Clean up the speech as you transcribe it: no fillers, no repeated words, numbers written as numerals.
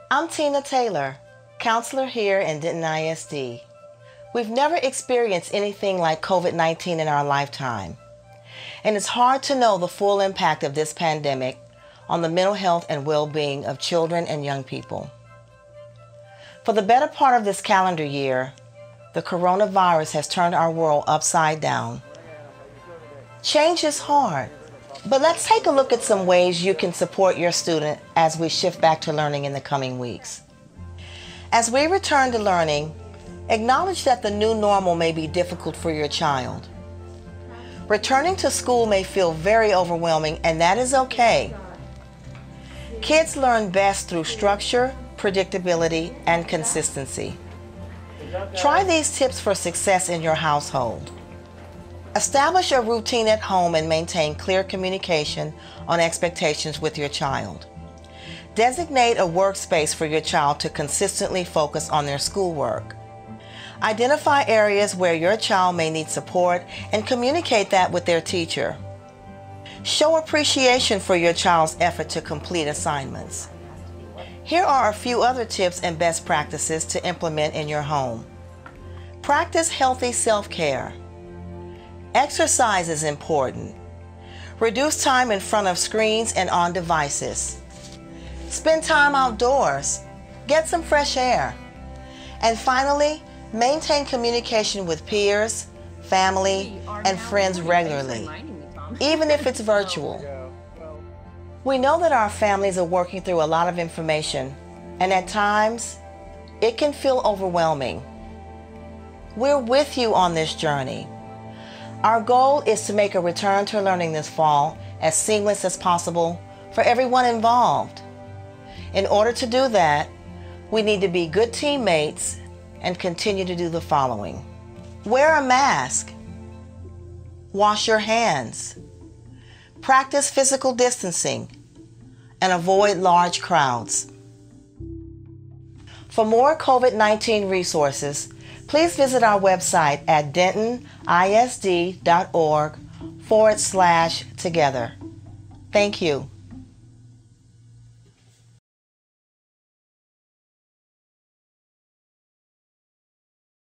I'm Tina Taylor, counselor here in Denton ISD. We've never experienced anything like COVID-19 in our lifetime, and it's hard to know the full impact of this pandemic on the mental health and well-being of children and young people. For the better part of this calendar year, the coronavirus has turned our world upside down. Change is hard, but let's take a look at some ways you can support your student as we shift back to learning in the coming weeks. As we return to learning, acknowledge that the new normal may be difficult for your child. Returning to school may feel very overwhelming, and that is okay. Kids learn best through structure, predictability, and consistency. Try these tips for success in your household. Establish a routine at home and maintain clear communication on expectations with your child. Designate a workspace for your child to consistently focus on their schoolwork. Identify areas where your child may need support and communicate that with their teacher. Show appreciation for your child's effort to complete assignments. Here are a few other tips and best practices to implement in your home. Practice healthy self-care. Exercise is important. Reduce time in front of screens and on devices. Spend time outdoors. Get some fresh air. And finally, maintain communication with peers, family, and friends regularly, even if it's virtual. We know that our families are working through a lot of information, and at times, it can feel overwhelming. We're with you on this journey. Our goal is to make a return to learning this fall as seamless as possible for everyone involved. In order to do that, we need to be good teammates and continue to do the following. Wear a mask. Wash your hands. Practice physical distancing and avoid large crowds. For more COVID-19 resources, please visit our website at dentonisd.org/together. Thank you.